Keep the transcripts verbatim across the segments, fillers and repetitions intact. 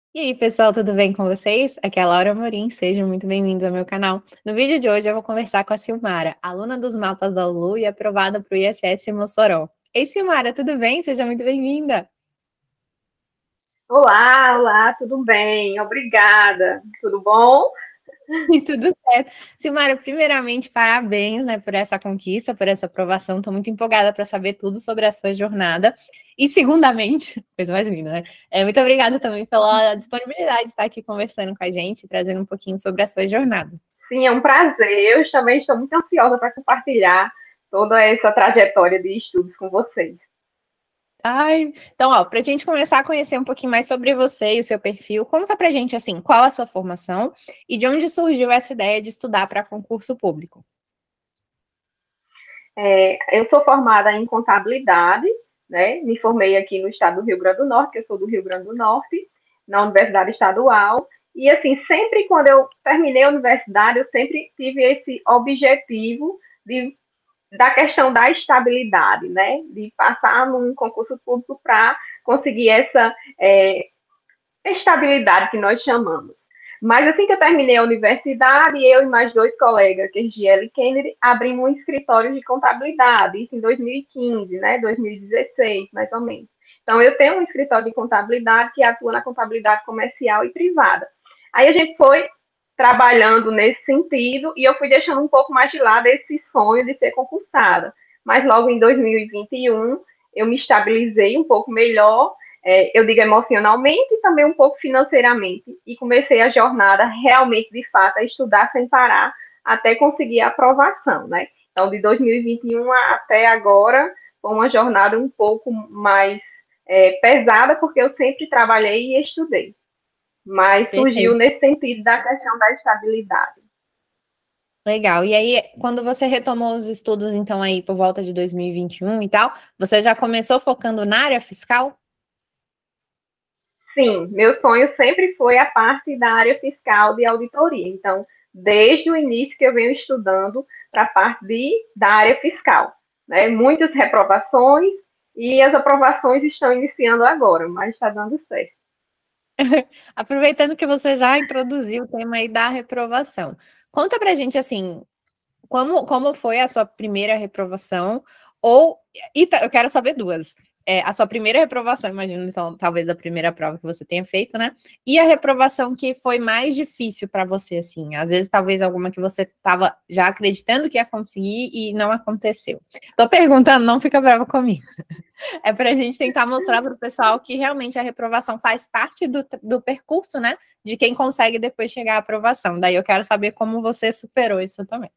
E aí, pessoal, tudo bem com vocês? Aqui é a Laura Amorim, sejam muito bem-vindos ao meu canal. No vídeo de hoje eu vou conversar com a Silmara, aluna dos mapas da Lulu e aprovada para o I S S Mossoró. Ei, Silmara, tudo bem? Seja muito bem-vinda. Olá, olá, tudo bem? Obrigada. Tudo bom? E tudo certo. Silmara, primeiramente, parabéns, né, por essa conquista, por essa aprovação. Estou muito empolgada para saber tudo sobre a sua jornada. E, segundamente, coisa mais linda, né? É, muito obrigada também pela disponibilidade de estar aqui conversando com a gente, trazendo um pouquinho sobre a sua jornada. Sim, é um prazer. Eu também estou muito ansiosa para compartilhar toda essa trajetória de estudos com vocês. Ai, então, ó, para a gente começar a conhecer um pouquinho mais sobre você e o seu perfil, conta pra gente, assim, qual a sua formação e de onde surgiu essa ideia de estudar para concurso público. É, eu sou formada em contabilidade, né? Me formei aqui no estado do Rio Grande do Norte, que eu sou do Rio Grande do Norte, na Universidade Estadual. E, assim, sempre quando eu terminei a universidade, eu sempre tive esse objetivo de da questão da estabilidade, né? De passar num concurso público para conseguir essa é, estabilidade que nós chamamos. Mas assim que eu terminei a universidade, eu e mais dois colegas, que é Giel e Kennedy, abrimos um escritório de contabilidade, isso em dois mil e quinze, né? dois mil e dezesseis, mais ou menos. Então, eu tenho um escritório de contabilidade que atua na contabilidade comercial e privada. Aí a gente foi trabalhando nesse sentido e eu fui deixando um pouco mais de lado esse sonho de ser concursada. Mas logo em dois mil e vinte e um eu me estabilizei um pouco melhor, é, eu digo emocionalmente e também um pouco financeiramente, e comecei a jornada realmente, de fato, a estudar sem parar até conseguir a aprovação, né? Então, de dois mil e vinte e um até agora, foi uma jornada um pouco mais é, pesada, porque eu sempre trabalhei e estudei, mas surgiu Perfeito. nesse sentido da questão da estabilidade. Legal. E aí, quando você retomou os estudos, então, aí por volta de dois mil e vinte e um e tal, você já começou focando na área fiscal? Sim, meu sonho sempre foi a parte da área fiscal de auditoria. Então, desde o início que eu venho estudando para a parte de, da área fiscal. Né? Muitas reprovações e as aprovações estão iniciando agora, mas está dando certo. Aproveitando que você já introduziu o tema aí da reprovação. Conta pra gente, assim, como, como foi a sua primeira reprovação? Ou, e ta- eu quero saber duas. É, a sua primeira reprovação, imagino, então, talvez a primeira prova que você tenha feito, né? E a reprovação que foi mais difícil para você, assim. Às vezes, talvez alguma que você estava já acreditando que ia conseguir e não aconteceu. Tô perguntando, não fica brava comigo. É para a gente tentar mostrar para o pessoal que realmente a reprovação faz parte do, do percurso, né? De quem consegue depois chegar à aprovação. Daí eu quero saber como você superou isso também.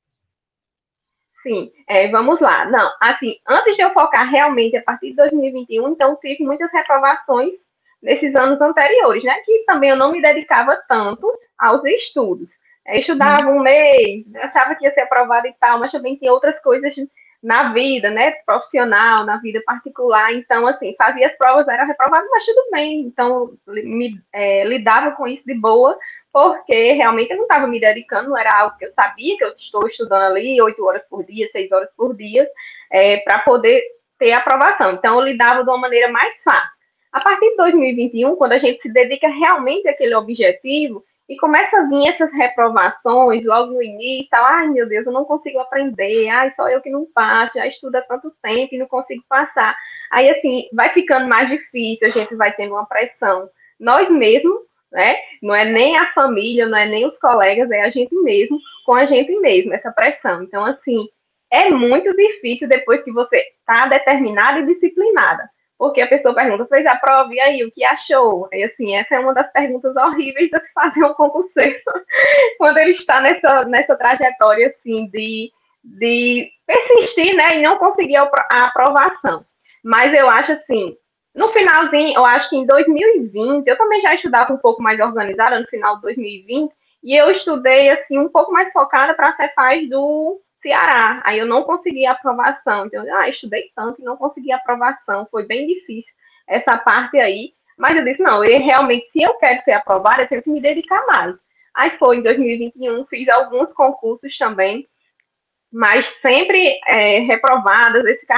Sim, é, vamos lá. Não, assim, antes de eu focar realmente a partir de dois mil e vinte e um, então tive muitas reprovações nesses anos anteriores, né? Que também eu não me dedicava tanto aos estudos. Eu estudava um mês, achava que ia ser aprovada e tal, mas também tinha outras coisas na vida, né? Profissional, na vida particular. Então, assim, fazia as provas, era reprovado, mas tudo bem. Então, me é, lidava com isso de boa, porque realmente eu não estava me dedicando, não era algo que eu sabia que eu estou estudando ali oito horas por dia, seis horas por dia, é, para poder ter aprovação. Então, eu lidava de uma maneira mais fácil. A partir de dois mil e vinte e um, quando a gente se dedica realmente àquele objetivo, e começa a vir essas reprovações logo no início, tal, ai meu Deus, eu não consigo aprender, ai, só eu que não passo, já estudo há tanto tempo e não consigo passar. Aí, assim, vai ficando mais difícil, a gente vai tendo uma pressão. Nós mesmos, né? Não é nem a família, não é nem os colegas, é a gente mesmo, com a gente mesmo, essa pressão. Então, assim, é muito difícil depois que você está determinada e disciplinada. Porque a pessoa pergunta, fez a prova, e aí, o que achou? E assim, essa é uma das perguntas horríveis de se fazer um concurseiro, quando ele está nessa, nessa trajetória, assim, de, de persistir, né, e não conseguir a aprovação. Mas eu acho, assim, no finalzinho, eu acho que em dois mil e vinte, eu também já estudava um pouco mais organizada, no final de dois mil e vinte, e eu estudei, assim, um pouco mais focada para a Cefaz do Ceará. Aí eu não consegui a aprovação. Então, ah, estudei tanto e não consegui a aprovação. Foi bem difícil essa parte aí. Mas eu disse, não, eu, realmente, se eu quero ser aprovada, eu tenho que me dedicar mais. Aí foi em dois mil e vinte e um, fiz alguns concursos também, mas sempre é, reprovadas, às vezes ficava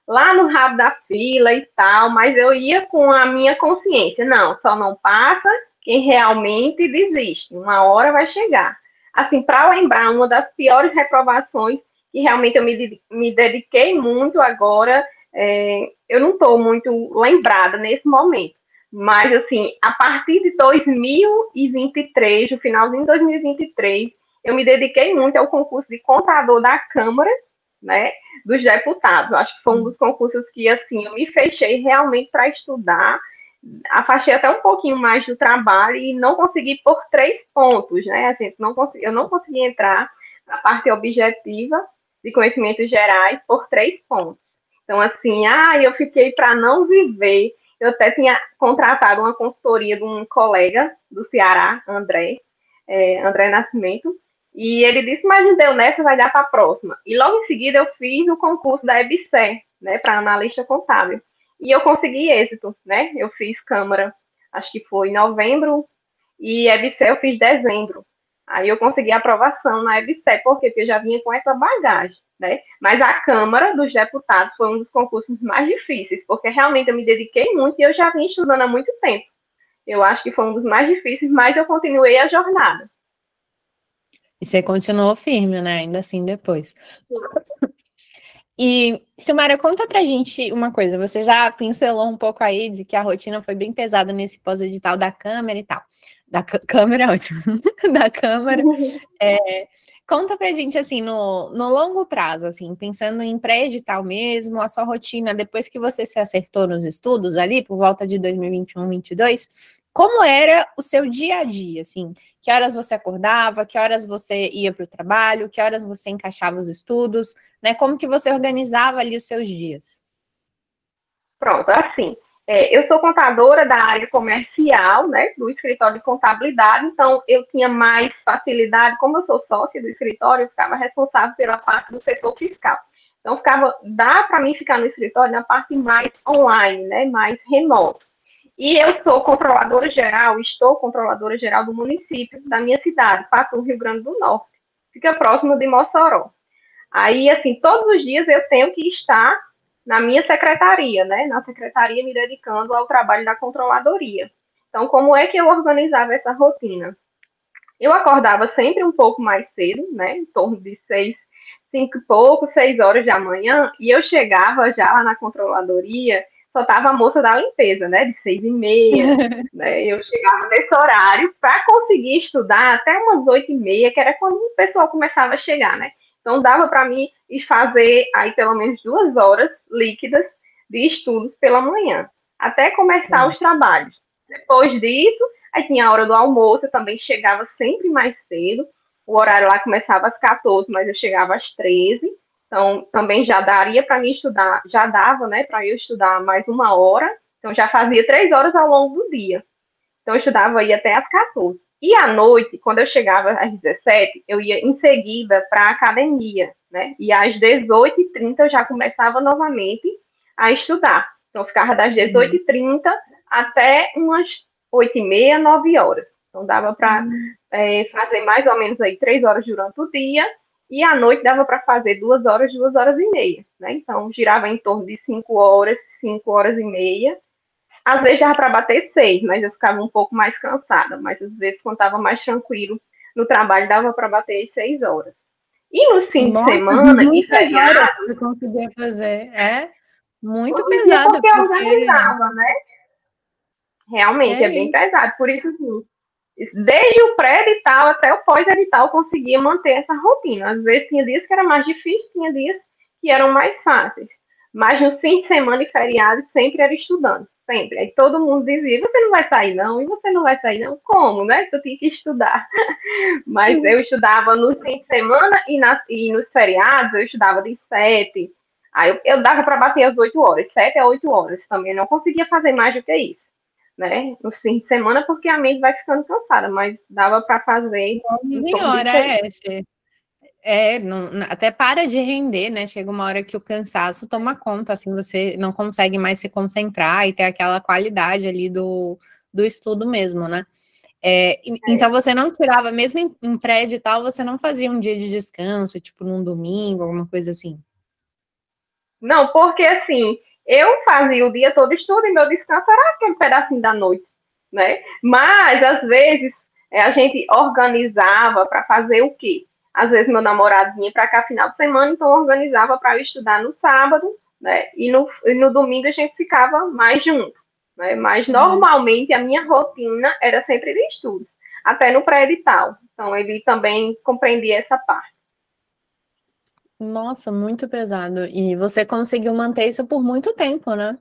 lá no rabo da fila e tal, mas eu ia com a minha consciência. Não, só não passa quem realmente desiste. Uma hora vai chegar. Assim, para lembrar, uma das piores reprovações que realmente eu me, me dediquei muito agora, é, eu não estou muito lembrada nesse momento. Mas, assim, a partir de dois mil e vinte e três, no finalzinho de dois mil e vinte e três, eu me dediquei muito ao concurso de contador da Câmara, né, dos deputados. Eu acho que foi um dos concursos que, assim, eu me fechei realmente para estudar, afastei até um pouquinho mais do trabalho e não consegui por três pontos, né? A gente não consegui, eu não consegui entrar na parte objetiva de conhecimentos gerais por três pontos. Então, assim, ah, eu fiquei para não viver. Eu até tinha contratado uma consultoria de um colega do Ceará, André, é, André Nascimento, e ele disse, mas não deu nessa, vai dar para a próxima. E logo em seguida eu fiz o concurso da EBSER, né, para analista contábil. E eu consegui êxito, né? Eu fiz Câmara, acho que foi em novembro, e EBSER eu fiz dezembro. Aí eu consegui aprovação na EBSER, por quê? Porque eu já vinha com essa bagagem, né? Mas a Câmara dos Deputados foi um dos concursos mais difíceis, porque realmente eu me dediquei muito e eu já vinha estudando há muito tempo. Eu acho que foi um dos mais difíceis, mas eu continuei a jornada. E você continuou firme, né? Ainda assim, depois. E, Silmara, conta pra gente uma coisa. Você já pincelou um pouco aí de que a rotina foi bem pesada nesse pós-edital da Câmara e tal. Da Câmara, ótimo. Da Câmara. É, conta pra gente, assim, no, no longo prazo, assim, pensando em pré-edital mesmo, a sua rotina, depois que você se acertou nos estudos ali, por volta de dois mil e vinte e um, vinte e dois, como era o seu dia a dia, assim? Que horas você acordava, que horas você ia para o trabalho, que horas você encaixava os estudos, né? Como que você organizava ali os seus dias? Pronto, assim, é, eu sou contadora da área comercial, né, do escritório de contabilidade, então eu tinha mais facilidade, como eu sou sócia do escritório, eu ficava responsável pela parte do setor fiscal. Então, ficava, dá para mim ficar no escritório na parte mais online, né, mais remoto. E eu sou controladora geral, estou controladora geral do município da minha cidade, Patu, Rio Grande do Norte. Fica próximo de Mossoró. Aí, assim, todos os dias eu tenho que estar na minha secretaria, né? Na secretaria me dedicando ao trabalho da controladoria. Então, como é que eu organizava essa rotina? Eu acordava sempre um pouco mais cedo, né? Em torno de seis, cinco e pouco, seis horas da manhã, e eu chegava já lá na controladoria, só estava a moça da limpeza, né? De seis e meia, né? Eu chegava nesse horário para conseguir estudar até umas oito e meia, que era quando o pessoal começava a chegar, né? Então dava para mim ir fazer aí pelo menos duas horas líquidas de estudos pela manhã, até começar os trabalhos. Depois disso, aí tinha a hora do almoço, eu também chegava sempre mais cedo. O horário lá começava às quatorze, mas eu chegava às treze. Então, também já daria para mim estudar, já dava, né, para eu estudar mais uma hora. Então, já fazia três horas ao longo do dia. Então, eu estudava aí até às quatorze. E à noite, quando eu chegava às dezessete, eu ia em seguida para a academia, né? E às dezoito e trinta eu já começava novamente a estudar. Então, eu ficava das dezoito e trinta até umas oito e meia, nove horas. Então, dava para uhum. é, fazer mais ou menos aí três horas durante o dia, e à noite dava para fazer duas horas, duas horas e meia, né? Então, girava em torno de cinco horas, cinco horas e meia. Às vezes dava para bater seis, mas eu ficava um pouco mais cansada. Mas às vezes, quando estava mais tranquilo no trabalho, dava para bater seis horas. E nos fins Nossa, de semana e feriados... Você conseguia fazer, é muito pesado. Porque eu organizava, né? Realmente, é, é bem pesado. Por isso, assim, desde o pré-edital até o pós-edital, eu conseguia manter essa rotina. Às vezes tinha dias que era mais difícil, tinha dias que eram mais fáceis. Mas nos fins de semana e feriados, sempre era estudando, sempre. Aí todo mundo dizia, você não vai sair não, e você não vai sair não. Como, né? Eu tinha que estudar. Mas eu estudava nos fins de semana e, nas, e nos feriados, eu estudava de sete. Aí eu, eu dava para bater as oito horas, sete a oito horas também. Não conseguia fazer mais do que isso, né? No fim de semana, porque a mente vai ficando cansada, mas dava para fazer. Senhora, é esse. É, não, até para de render, né? Chega uma hora que o cansaço toma conta, assim, você não consegue mais se concentrar e ter aquela qualidade ali do, do estudo mesmo, né? É, é. Então você não tirava, mesmo em, em pré-edital, você não fazia um dia de descanso, tipo num domingo, alguma coisa assim? Não, porque assim, eu fazia o dia todo estudo e meu descanso era aquele pedacinho da noite, né? Mas, às vezes, é, a gente organizava para fazer o quê? Às vezes, meu namorado vinha para cá final de semana, então organizava para eu estudar no sábado, né? E no, e no domingo a gente ficava mais junto, né? Mas, Uhum. normalmente, a minha rotina era sempre de estudo, até no pré-edital. Então, ele também compreendia essa parte. Nossa, muito pesado. E você conseguiu manter isso por muito tempo, né?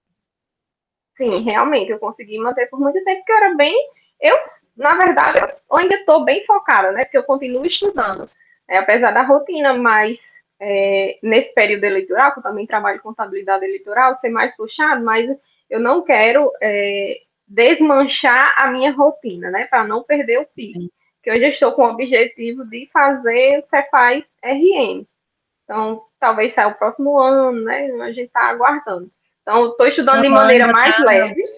Sim, realmente, eu consegui manter por muito tempo, porque eu era bem. Eu, na verdade, eu ainda estou bem focada, né? Porque eu continuo estudando, é, apesar da rotina, mas é, nesse período eleitoral, que eu também trabalho com contabilidade eleitoral, ser mais puxado, mas eu não quero é, desmanchar a minha rotina, né? Para não perder o pique. Que hoje eu estou com o objetivo de fazer o Cefaz R N. Então, talvez saia o próximo ano, né? A gente está aguardando. Então, estou estudando de Aham, maneira já mais tá. leve,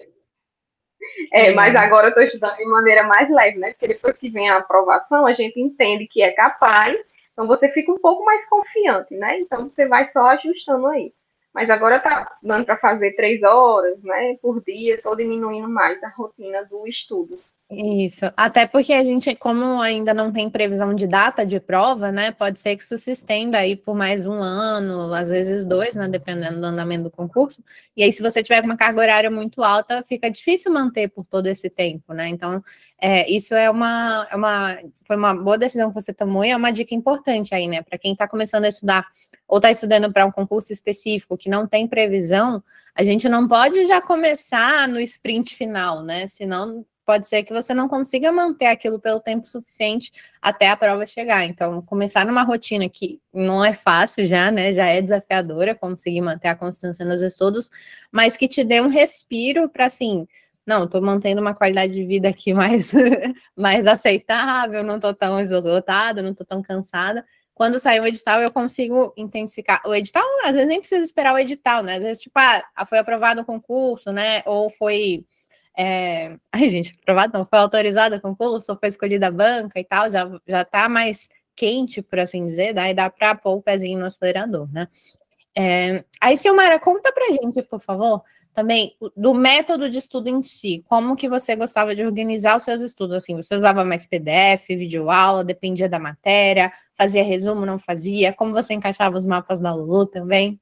Que é, mas legal. agora eu estou estudando de maneira mais leve, né? Porque depois que vem a aprovação, a gente entende que é capaz, então você fica um pouco mais confiante, né? Então, você vai só ajustando aí. Mas agora tá dando para fazer três horas, né, por dia, estou diminuindo mais a rotina do estudo. Isso, até porque a gente, como ainda não tem previsão de data de prova, né? Pode ser que isso se estenda aí por mais um ano, às vezes dois, né? Dependendo do andamento do concurso. E aí, se você tiver uma carga horária muito alta, fica difícil manter por todo esse tempo, né? Então, é, isso é uma, é uma, foi uma boa decisão que você tomou e é uma dica importante aí, né? Para quem está começando a estudar ou está estudando para um concurso específico que não tem previsão, a gente não pode já começar no sprint final, né? Senão pode ser que você não consiga manter aquilo pelo tempo suficiente até a prova chegar. Então, começar numa rotina que não é fácil já, né? Já é desafiadora conseguir manter a constância nos estudos, mas que te dê um respiro para assim, não, estou mantendo uma qualidade de vida aqui mais, mais aceitável, não estou tão esgotada, não estou tão cansada. Quando sair o edital, eu consigo intensificar. O edital, às vezes, nem precisa esperar o edital, né? Às vezes, tipo, ah, foi aprovado o concurso, né? Ou foi é... Ai, gente, aprovado não, foi autorizado o concurso, foi escolhida a banca e tal, já, já tá mais quente, por assim dizer, daí dá para pôr o pezinho no acelerador, né? É... Aí, Silmara, conta pra gente, por favor, também do método de estudo em si, como que você gostava de organizar os seus estudos, assim, você usava mais P D F, videoaula, dependia da matéria, fazia resumo, não fazia, como você encaixava os mapas da Lulu também?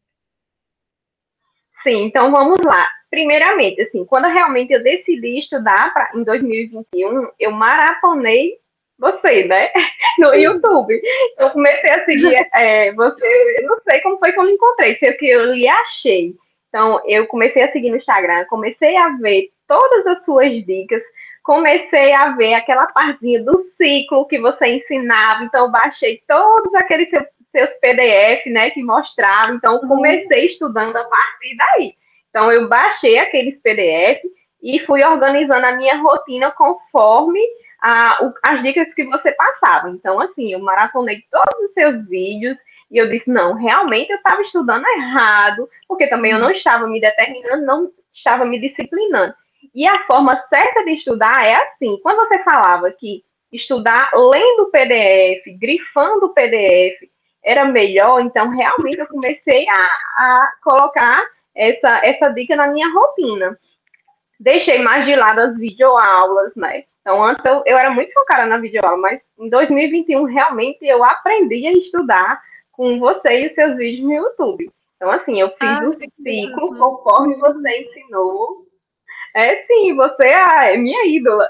Sim, então vamos lá. Primeiramente, assim, quando realmente eu decidi estudar pra, em dois mil e vinte e um, eu maratonei você, né? No YouTube. Eu comecei a seguir é, você, eu não sei como foi que eu me encontrei, sei que eu lhe achei. Então, eu comecei a seguir no Instagram, comecei a ver todas as suas dicas, comecei a ver aquela partezinha do ciclo que você ensinava, então eu baixei todos aqueles seus, seus P D F, né, que mostravam, então eu comecei estudando a partir daí. Então eu baixei aqueles P D F e fui organizando a minha rotina conforme a, o, as dicas que você passava. Então, assim, eu maratonei todos os seus vídeos e eu disse, não, realmente eu estava estudando errado, porque também eu não estava me determinando, não estava me disciplinando. E a forma certa de estudar é assim, quando você falava que estudar lendo o P D F, grifando o P D F, era melhor, então realmente eu comecei a, a colocar essa, essa dica na minha rotina. Deixei mais de lado as videoaulas, né? Então, antes eu, eu era muito focada na videoaula, mas em dois mil e vinte e um, realmente, eu aprendi a estudar com você e os seus vídeos no YouTube. Então, assim, eu fiz Ah, o que ciclo legal. conforme você ensinou. É sim, você é minha ídola.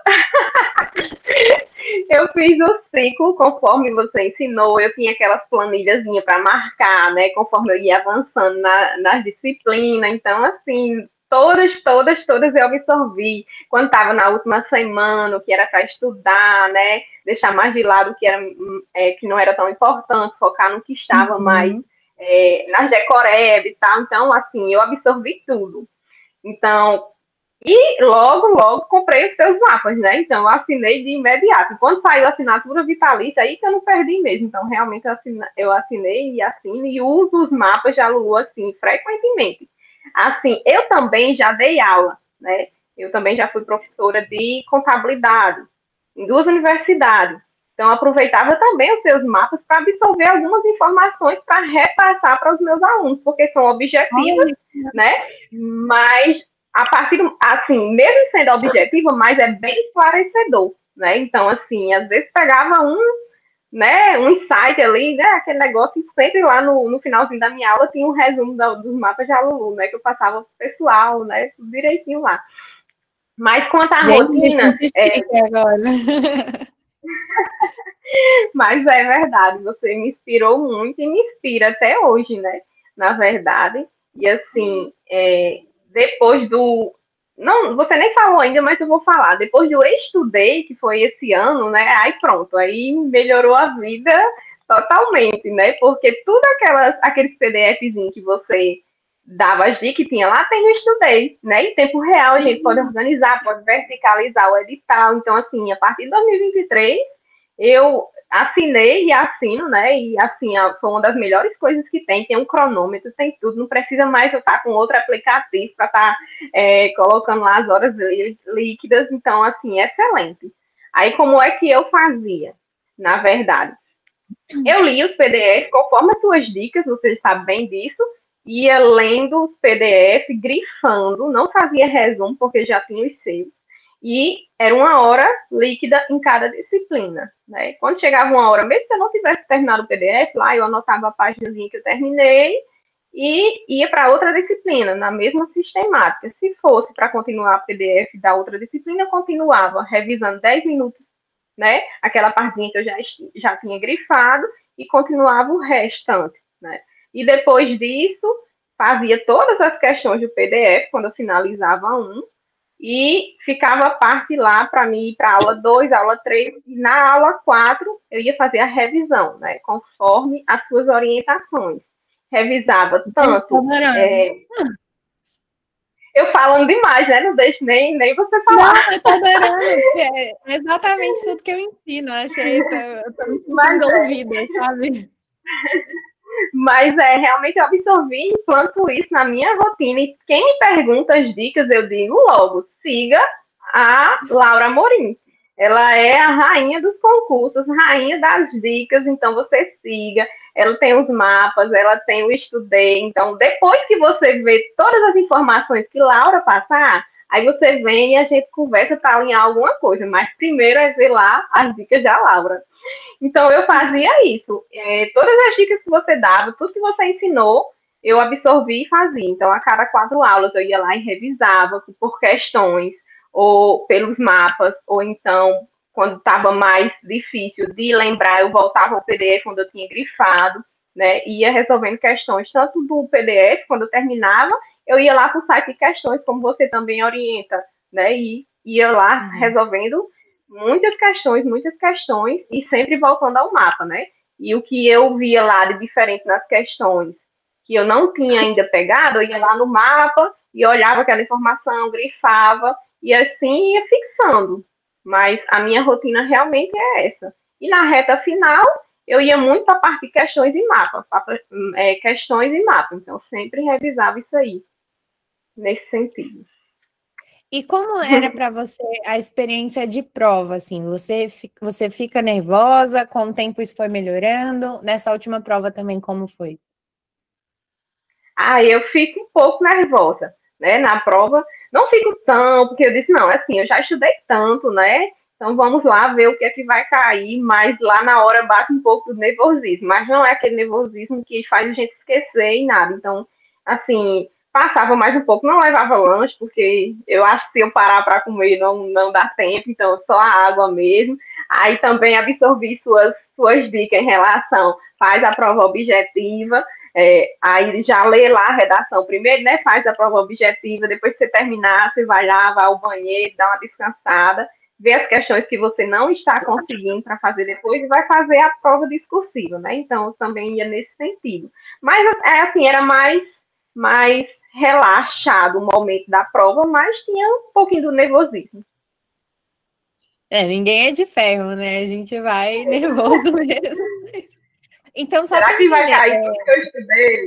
Eu fiz o ciclo conforme você ensinou, eu tinha aquelas planilhazinhas para marcar, né, conforme eu ia avançando na, nas disciplinas, então, assim, todas, todas, todas eu absorvi, quando estava na última semana, o que era para estudar, né, deixar mais de lado o que, era, é, que não era tão importante, focar no que estava mais Uhum. é, nas decoreb e tal, então, assim, eu absorvi tudo. Então, e logo, logo comprei os seus mapas, né? Então, eu assinei de imediato. Quando saiu a assinatura vitalícia, aí que eu não perdi mesmo. Então, realmente, eu, assina, eu assinei e assino e uso os mapas da Lulu, assim, frequentemente. Assim, eu também já dei aula, né? Eu também já fui professora de contabilidade em duas universidades. Então, eu aproveitava também os seus mapas para absorver algumas informações para repassar para os meus alunos, porque são objetivas, Ai, né? Mas, a partir, assim, mesmo sendo objetiva, mas é bem esclarecedor, né? Então, assim, às vezes pegava um, né, um insight ali, né, aquele negócio, sempre lá no, no finalzinho da minha aula tinha um resumo da, dos mapas de aluno, né, que eu passava pro pessoal, né, tudo direitinho lá. Mas quanto à Gente, rotina... É... agora. Mas é verdade, você me inspirou muito e me inspira até hoje, né? Na verdade. E assim, é, depois do. Não, você nem falou ainda, mas eu vou falar. Depois do Estudei, que foi esse ano, né? Aí pronto, aí melhorou a vida totalmente, né? Porque tudo aquelas, aqueles PDFzinhos que você dava as dicas que tinha lá, tem no Estudei, né? Em tempo real, a gente pode organizar, pode verticalizar o edital. Então, assim, a partir de dois mil e vinte e três, eu assinei e assino, né? E assim, foi uma das melhores coisas que tem. Tem um cronômetro, tem tudo. Não precisa mais eu estar com outro aplicativo para estar é, colocando lá as horas líquidas. Então, assim, é excelente. Aí, como é que eu fazia? Na verdade, eu li os P D Fs conforme as suas dicas, você sabe bem disso. Ia lendo os P D F, grifando, não fazia resumo, porque já tinha os seus. E era uma hora líquida em cada disciplina, né? Quando chegava uma hora, mesmo se eu não tivesse terminado o P D F, lá eu anotava a páginazinha que eu terminei e ia para outra disciplina, na mesma sistemática. Se fosse para continuar o P D F da outra disciplina, eu continuava revisando dez minutos, né? Aquela partezinha que eu já, já tinha grifado e continuava o restante, né? E depois disso, fazia todas as questões do P D F, quando eu finalizava um, e ficava a parte lá para mim ir para aula dois, aula três, e na aula quatro eu ia fazer a revisão, né, conforme as suas orientações. Revisava tanto... É... Eu falando demais, né? Não deixo nem, nem você falar. Não, eu tô adorando. É exatamente tudo que eu ensino. Achei, eu tô me sentindo ouvida, sabe? Mas é, realmente eu absorvi e implanto isso na minha rotina. E quem me pergunta as dicas, eu digo logo, siga a Laura Amorim. Ela é a rainha dos concursos, rainha das dicas, então você siga. Ela tem os mapas, ela tem o Estudei. Então, depois que você vê todas as informações que Laura passar, aí você vem e a gente conversa para alinhar alguma coisa. Mas primeiro é ver lá as dicas da Laura. Então, eu fazia isso. É, todas as dicas que você dava, tudo que você ensinou, eu absorvi e fazia. Então, a cada quatro aulas, eu ia lá e revisava por questões, ou pelos mapas, ou então, quando estava mais difícil de lembrar, eu voltava ao P D F quando eu tinha grifado, né? Ia resolvendo questões, tanto do P D F, quando eu terminava, eu ia lá para o site de questões, como você também orienta, né? E ia lá uhum. resolvendo muitas questões, muitas questões, e sempre voltando ao mapa, né? E o que eu via lá de diferente nas questões, que eu não tinha ainda pegado, eu ia lá no mapa e olhava aquela informação, grifava, e assim ia fixando. Mas a minha rotina realmente é essa. E na reta final, eu ia muito para a parte de questões e mapa, é, questões e mapa. Então, sempre revisava isso aí, nesse sentido. E como era para você a experiência de prova, assim? Você, você fica nervosa? Com o tempo isso foi melhorando? Nessa última prova também, como foi? Ah, eu fico um pouco nervosa, né? Na prova, não fico tão, porque eu disse, não, assim, eu já estudei tanto, né? Então vamos lá ver o que é que vai cair, mas lá na hora bate um pouco do nervosismo, mas não é aquele nervosismo que faz a gente esquecer e nada. Então, assim, passava mais um pouco, não levava lanche, porque eu acho que se eu parar para comer não, não dá tempo, então só a água mesmo. Aí também absorvi suas, suas dicas em relação, faz a prova objetiva, é, aí já lê lá a redação primeiro, né, faz a prova objetiva, depois que você terminar, você vai lá, vai ao banheiro, dá uma descansada, vê as questões que você não está conseguindo para fazer depois e vai fazer a prova discursiva, né, então eu também ia nesse sentido. Mas, é assim, era mais, mais relaxado o momento da prova, mas tinha um pouquinho do nervosismo. É, ninguém é de ferro, né? A gente vai nervoso mesmo. Então, só será que entender, vai cair é... tudo que eu estudei?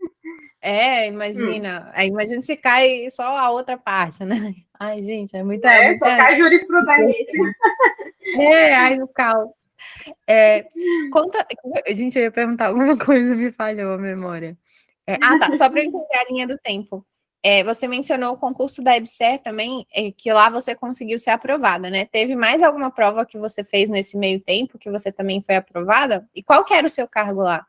É, imagina. Hum. Aí imagina se cai só a outra parte, né? Ai, gente, é muita... É, muita... só cai jurisprudência. É, aí o caos. É, conta. Gente, eu ia perguntar alguma coisa, me falhou a memória. É, ah, tá. Só para eu entender a linha do tempo. É, você mencionou o concurso da EBSER também, é, que lá você conseguiu ser aprovada, né? Teve mais alguma prova que você fez nesse meio tempo que você também foi aprovada? E qual que era o seu cargo lá?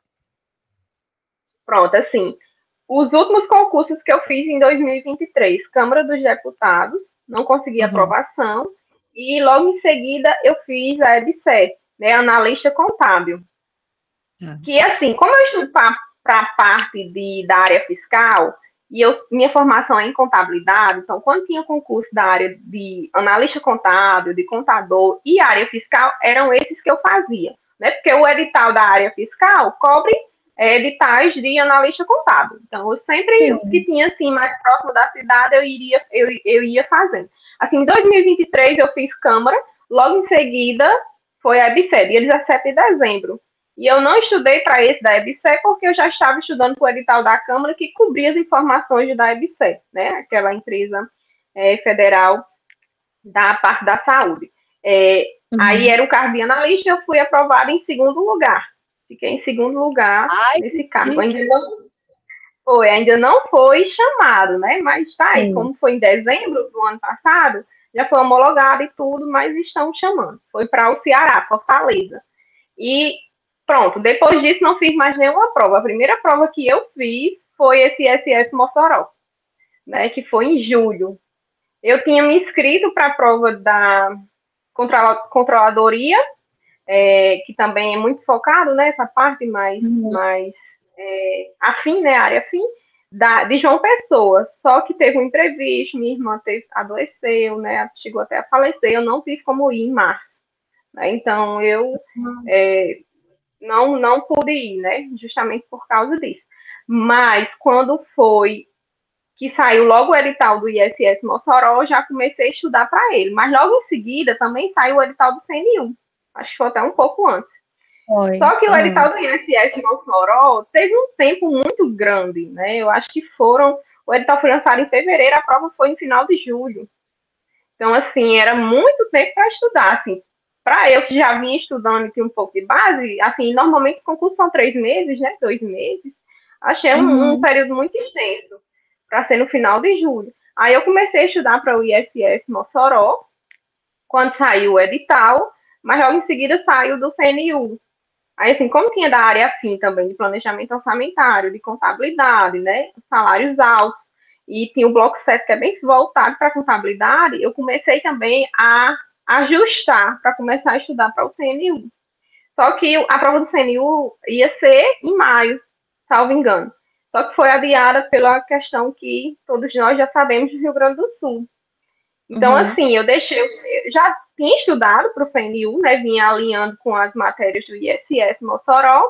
Pronto, assim, os últimos concursos que eu fiz em dois mil e vinte e três, Câmara dos Deputados, não consegui Uhum. aprovação, e logo em seguida eu fiz a EBSER, né, analista contábil. Uhum. Que, assim, como eu estudo para a parte de, da área fiscal, e eu, minha formação é em contabilidade, então, quando tinha concurso da área de analista contábil, de contador e área fiscal, eram esses que eu fazia, né? Porque o edital da área fiscal cobre é, editais de analista contábil. Então, eu sempre, Sim. os que tinha, assim, mais próximo da cidade, eu, iria, eu, eu ia fazendo. Assim, em dois mil e vinte e três, eu fiz Câmara, logo em seguida foi a EBSER, dia dezessete de dezembro. E eu não estudei para esse da EBSER porque eu já estava estudando para o edital da Câmara que cobria as informações da EBSER, né? Aquela empresa é, federal da parte da saúde. É, uhum. Aí era o cargo de analista, eu fui aprovada em segundo lugar. Fiquei em segundo lugar Ai, nesse cargo. Ainda não foi, ainda não foi chamado, né? Mas tá aí, Sim. como foi em dezembro do ano passado, já foi homologado e tudo, mas estão chamando. Foi para o Ceará, Fortaleza. E pronto, depois disso não fiz mais nenhuma prova. A primeira prova que eu fiz foi esse I S S Mossoró, né, que foi em julho. Eu tinha me inscrito para a prova da controladoria, é, que também é muito focado nessa parte mais, uhum. mais é, afim, né, área afim, da, de João Pessoa. Só que teve um imprevisto, minha irmã teve, adoeceu, né, chegou até a falecer, eu não tive como ir em março. Né, então, eu... Uhum. É, Não, não pude ir, né? Justamente por causa disso. Mas quando foi que saiu logo o edital do I S S Mossoró, eu já comecei a estudar para ele. Mas logo em seguida também saiu o edital do C N U. Acho que foi até um pouco antes. Oi. Só que o edital do I S S Mossoró teve um tempo muito grande, né? Eu acho que foram... O edital foi lançado em fevereiro, a prova foi no final de julho. Então, assim, era muito tempo para estudar, assim. Para eu que já vinha estudando e tinha um pouco de base, assim, normalmente os concursos são três meses, né? Dois meses. Achei um, uhum. um período muito extenso para ser no final de julho. Aí eu comecei a estudar para o I S S Mossoró, quando saiu o edital, mas logo em seguida saiu do C N U. Aí, assim, como tinha da área afim também, de planejamento orçamentário, de contabilidade, né? Salários altos, e tinha o bloco sete, que é bem voltado para a contabilidade, eu comecei também a ajustar para começar a estudar para o C N U. Só que a prova do C N U ia ser em maio, salvo engano. Só que foi adiada pela questão que todos nós já sabemos do Rio Grande do Sul. Então, uhum. assim, eu deixei, eu já tinha estudado para o C N U, né, vinha alinhando com as matérias do I S S Mossoró,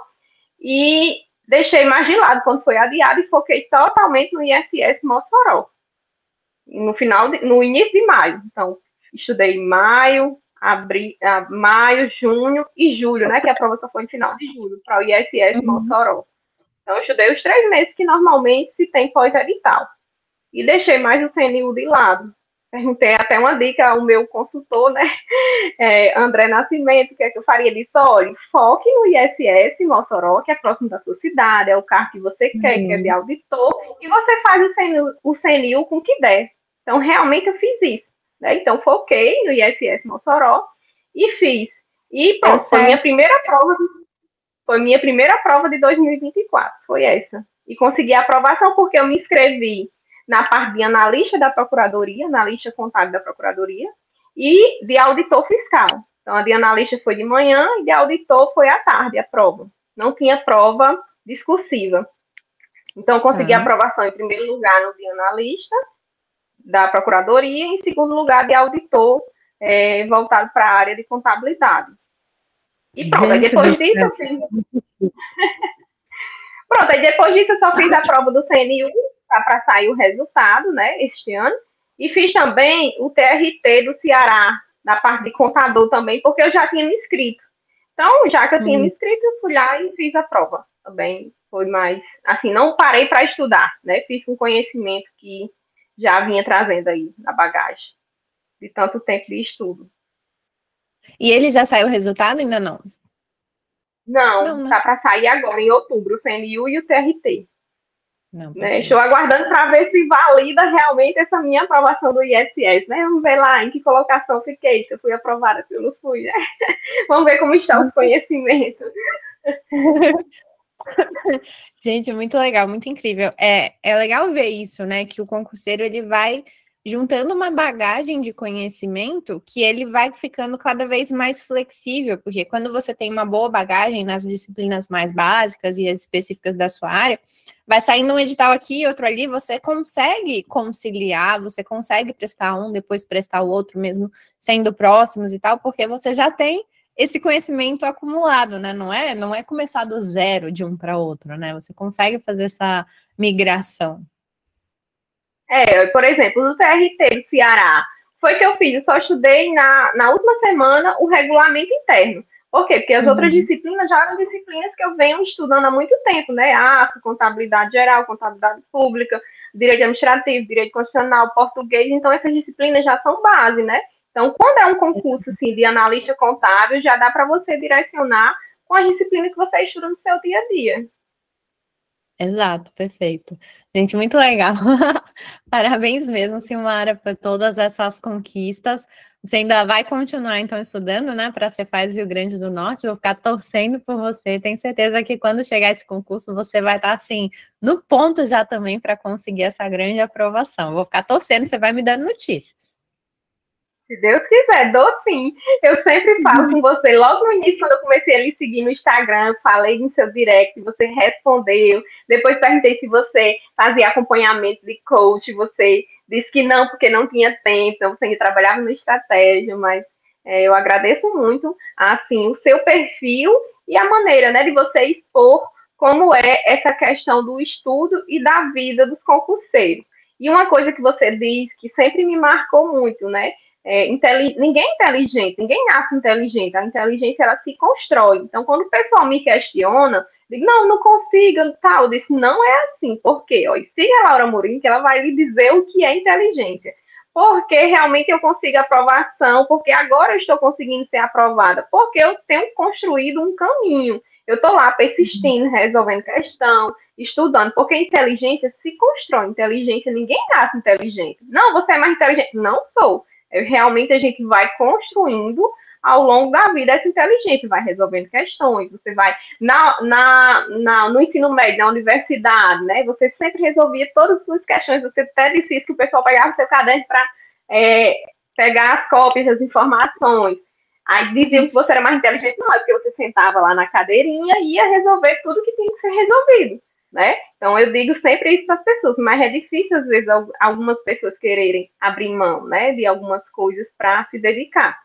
e deixei mais de lado quando foi adiado e foquei totalmente no I S S Mossoró. No final, de, no início de maio. Então, estudei maio, abril, maio, junho e julho, né? Que a prova só foi no final de julho, para o I S S uhum. Mossoró. Então, eu estudei os três meses que normalmente se tem pós-edital. E deixei mais o C N U de lado. Perguntei até uma dica ao meu consultor, né? É, André Nascimento, o que é que eu faria? Ele disse, olha, foque no I S S Mossoró, que é próximo da sua cidade, é o carro que você quer, uhum. que é de auditor, e você faz o C N U, o C N U com o que der. Então, realmente, eu fiz isso. Né? Então, foquei no I S S Mossoró e fiz. E pronto, foi minha primeira prova, foi minha primeira prova de dois mil e vinte e quatro, foi essa. E consegui a aprovação porque eu me inscrevi na parte de analista da Procuradoria, analista contábil da Procuradoria, e de auditor fiscal. Então, a de analista foi de manhã e de auditor foi à tarde, a prova. Não tinha prova discursiva. Então, consegui ah. a aprovação em primeiro lugar no de analista da Procuradoria, e em segundo lugar de auditor é, voltado para a área de contabilidade. E pronto, aí depois disso eu fiz... Pronto, aí depois disso eu só fiz a prova do C N U, para sair o resultado, né, este ano, e fiz também o T R T do Ceará, na parte de contador também, porque eu já tinha me inscrito. Então, já que eu tinha hum. me inscrito, eu fui lá e fiz a prova. Também foi mais, assim, não parei para estudar, né, fiz com conhecimento que já vinha trazendo aí na bagagem, de tanto tempo de estudo. E ele já saiu o resultado? Ainda não? Não, não né? Tá para sair agora, em outubro, o C N U e o T R T. Não, né? Estou aguardando para ver se valida realmente essa minha aprovação do I S S, né? Vamos ver lá em que colocação fiquei, se eu fui aprovada, se eu não fui, né? Vamos ver como estão os conhecimentos. Gente, muito legal, muito incrível. É, é legal ver isso, né? Que o concurseiro ele vai juntando uma bagagem de conhecimento que ele vai ficando cada vez mais flexível, porque quando você tem uma boa bagagem nas disciplinas mais básicas e as específicas da sua área, vai saindo um edital aqui, outro ali, você consegue conciliar, você consegue prestar um, depois prestar o outro, mesmo sendo próximos e tal, porque você já tem esse conhecimento acumulado, né? Não é, não é começar do zero de um para outro, né? Você consegue fazer essa migração. É, por exemplo, no T R T do Ceará, foi que eu fiz, eu só estudei na, na última semana o regulamento interno. Por quê? Porque as uhum. outras disciplinas já eram disciplinas que eu venho estudando há muito tempo, né? A F, contabilidade geral, contabilidade pública, direito administrativo, direito constitucional, português, então essas disciplinas já são base, né? Então, quando é um concurso assim, de analista contábil, já dá para você direcionar com as disciplinas que você estuda no seu dia a dia. Exato, perfeito. Gente, muito legal. Parabéns mesmo, Silmara, por todas essas conquistas. Você ainda vai continuar, então, estudando, né, para ser Cefaz Rio Grande do Norte. Vou ficar torcendo por você. Tenho certeza que quando chegar esse concurso, você vai estar, assim, no ponto já também para conseguir essa grande aprovação. Vou ficar torcendo, você vai me dando notícias. Se Deus quiser, dou sim. Eu sempre falo com você. Logo no início, quando eu comecei a lhe seguir no Instagram, falei no seu direct, você respondeu. Depois perguntei se você fazia acompanhamento de coach. Você disse que não, porque não tinha tempo. Então, você trabalhava na estratégia. Mas é, eu agradeço muito, assim, o seu perfil e a maneira, né, de você expor como é essa questão do estudo e da vida dos concurseiros. E uma coisa que você diz que sempre me marcou muito, né? É, ninguém é inteligente, ninguém nasce inteligente, a inteligência ela se constrói. Então, quando o pessoal me questiona, eu digo, não, não consigo, tal, eu disse, não é assim, por quê? Ó, siga a Laura Morim, que ela vai lhe dizer o que é inteligência. Porque realmente eu consigo aprovação, porque agora eu estou conseguindo ser aprovada, porque eu tenho construído um caminho. Eu estou lá persistindo, resolvendo questão, estudando, porque inteligência se constrói. Inteligência, ninguém nasce inteligente. Não, você é mais inteligente. Não sou. Realmente a gente vai construindo ao longo da vida essa inteligência, vai resolvendo questões, você vai na, na, na, no ensino médio, na universidade, né? Você sempre resolvia todas as suas questões, você até disse que o pessoal pegava seu caderno para é, pegar as cópias das informações. Aí diziam que você era mais inteligente, não, é porque você sentava lá na cadeirinha e ia resolver tudo que tinha que ser resolvido. Né? Então, eu digo sempre isso para as pessoas, mas é difícil, às vezes, algumas pessoas quererem abrir mão, né, de algumas coisas para se dedicar.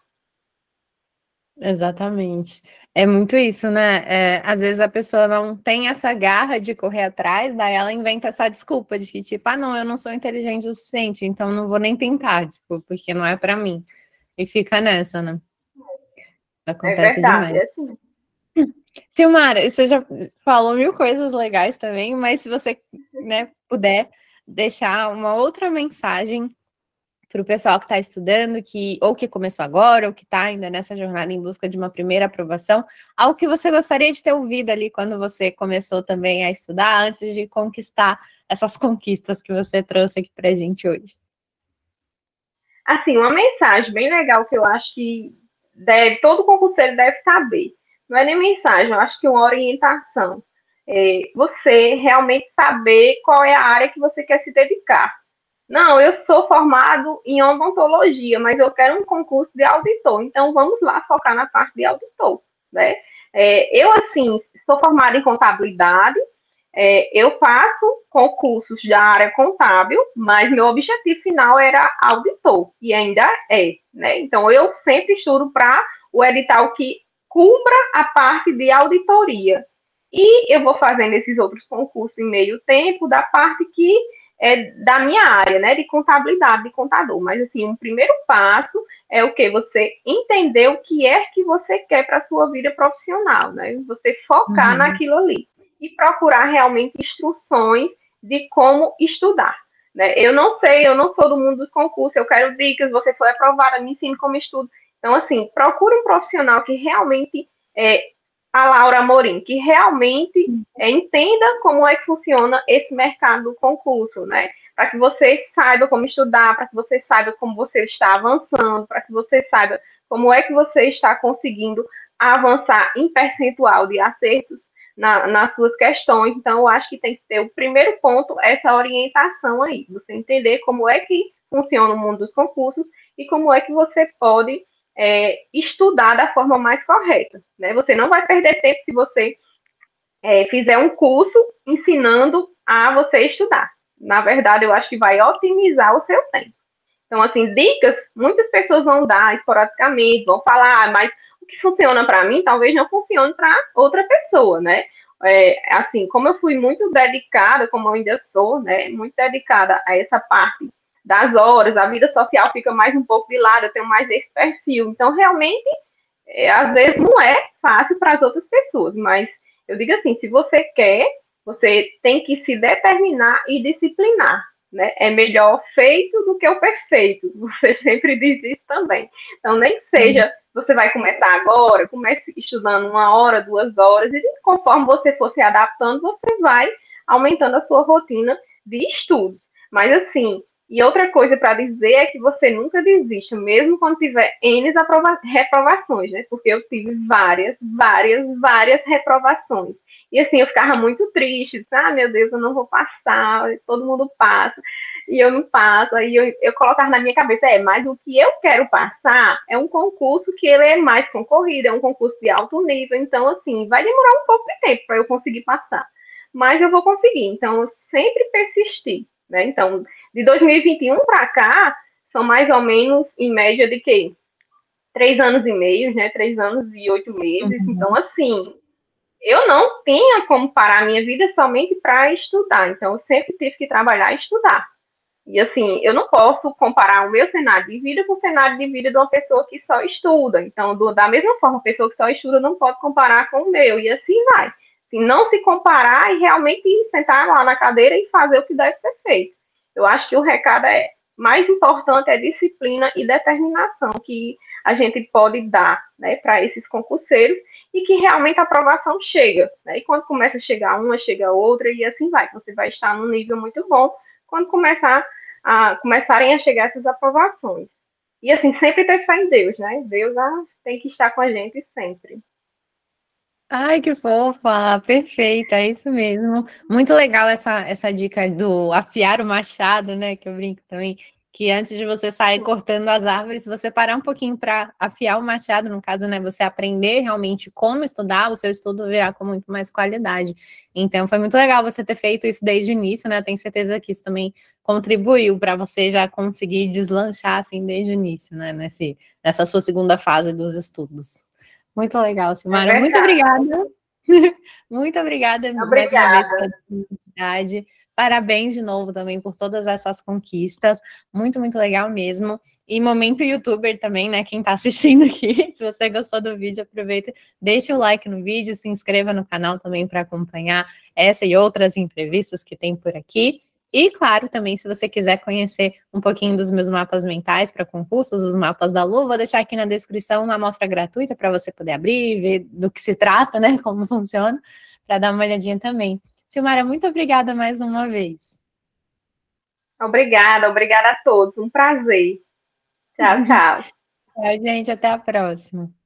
Exatamente. É muito isso, né? É, às vezes a pessoa não tem essa garra de correr atrás, daí ela inventa essa desculpa de que, tipo, ah, não, eu não sou inteligente o suficiente, então não vou nem tentar, tipo, porque não é para mim. E fica nessa, né? Isso acontece é verdade, demais. É assim. Silmara, você já falou mil coisas legais também, mas se você, né, puder deixar uma outra mensagem para o pessoal que está estudando, que ou que começou agora, ou que está ainda nessa jornada em busca de uma primeira aprovação, algo que você gostaria de ter ouvido ali quando você começou também a estudar, antes de conquistar essas conquistas que você trouxe aqui para a gente hoje. Assim, uma mensagem bem legal que eu acho que deve, todo concurseiro deve saber. Não é nem mensagem, eu acho que é uma orientação. É você realmente saber qual é a área que você quer se dedicar. Não, eu sou formado em odontologia, mas eu quero um concurso de auditor. Então, vamos lá focar na parte de auditor, né? É, eu, assim, sou formada em contabilidade, é, eu faço concursos da área contábil, mas meu objetivo final era auditor, e ainda é, né? Então, eu sempre estudo para o edital que cubra a parte de auditoria. E eu vou fazendo esses outros concursos em meio tempo da parte que é da minha área, né, de contabilidade, de contador. Mas, assim, um primeiro passo é o quê? Você entender o que é que você quer para a sua vida profissional, né? Você focar uhum. naquilo ali e procurar realmente instruções de como estudar, né? Eu não sei, eu não sou do mundo dos concursos, eu quero dicas, você foi aprovada, me ensine como estudo. Então, assim, procure um profissional que realmente, é, a Laura Amorim, que realmente é, entenda como é que funciona esse mercado do concurso, né? Para que você saiba como estudar, para que você saiba como você está avançando, para que você saiba como é que você está conseguindo avançar em percentual de acertos na, nas suas questões. Então, eu acho que tem que ter o primeiro ponto, essa orientação aí, você entender como é que funciona o mundo dos concursos e como é que você pode é, estudar da forma mais correta. Né? Você não vai perder tempo se você é, fizer um curso ensinando a você estudar. Na verdade, eu acho que vai otimizar o seu tempo. Então, assim, dicas, muitas pessoas vão dar esporadicamente, vão falar, ah, mas o que funciona para mim talvez não funcione para outra pessoa, né? É, assim, como eu fui muito dedicada, como eu ainda sou, né, muito dedicada a essa parte das horas, a vida social fica mais um pouco de lado, eu tenho mais esse perfil. Então, realmente, é, às vezes não é fácil para as outras pessoas, mas eu digo assim, se você quer, você tem que se determinar e disciplinar, né? É melhor feito do que o perfeito. Você sempre diz isso também. Então, nem que seja, você vai começar agora, comece estudando uma hora, duas horas, e conforme você for se adaptando, você vai aumentando a sua rotina de estudos. Mas, assim, e outra coisa para dizer é que você nunca desista, mesmo quando tiver N reprovações, né? Porque eu tive várias, várias, várias reprovações. E assim, eu ficava muito triste, disse, ah, meu Deus, eu não vou passar, todo mundo passa, e eu não passo. Aí eu, eu colocava na minha cabeça, é, mas o que eu quero passar é um concurso que ele é mais concorrido, é um concurso de alto nível, então assim, vai demorar um pouco de tempo para eu conseguir passar. Mas eu vou conseguir, então eu sempre persisti, né? Então, de dois mil e vinte e um para cá, são mais ou menos, em média, de quê? Três anos e meio, né? Três anos e oito meses. Uhum. Então, assim, eu não tinha como parar a minha vida somente para estudar. Então, eu sempre tive que trabalhar e estudar. E, assim, eu não posso comparar o meu cenário de vida com o cenário de vida de uma pessoa que só estuda. Então, do, da mesma forma, a pessoa que só estuda não pode comparar com o meu. E assim vai. Assim, não se comparar e realmente sentar lá na cadeira e fazer o que deve ser feito. Eu acho que o recado é mais importante é disciplina e determinação que a gente pode dar, né, para esses concurseiros e que realmente a aprovação chega. Né? E quando começa a chegar uma, chega outra e assim vai. Você vai estar num nível muito bom quando começar a, começarem a chegar essas aprovações. E assim, sempre ter fé em Deus, né? Deus ah, tem que estar com a gente sempre. Ai, que fofa, perfeita, é isso mesmo. Muito legal essa, essa dica do afiar o machado, né? Que eu brinco também, que antes de você sair cortando as árvores, você parar um pouquinho para afiar o machado, no caso, né? Você aprender realmente como estudar, o seu estudo virá com muito mais qualidade. Então, foi muito legal você ter feito isso desde o início, né? Tenho certeza que isso também contribuiu para você já conseguir deslanchar assim desde o início, né? Nesse, nessa sua segunda fase dos estudos. Muito legal, Silmara. É muito obrigada. Muito obrigada, obrigada mais uma vez pela oportunidade. Parabéns de novo também por todas essas conquistas. Muito, muito legal mesmo. E momento youtuber também, né? Quem tá assistindo aqui, se você gostou do vídeo, aproveita, deixa o like no vídeo, se inscreva no canal também para acompanhar essa e outras entrevistas que tem por aqui. E, claro, também, se você quiser conhecer um pouquinho dos meus mapas mentais para concursos, os mapas da Lu, vou deixar aqui na descrição uma amostra gratuita para você poder abrir e ver do que se trata, né, como funciona, para dar uma olhadinha também. Silmara, muito obrigada mais uma vez. Obrigada, obrigada a todos. Um prazer. Tchau, tchau. Tchau, gente. Até a próxima.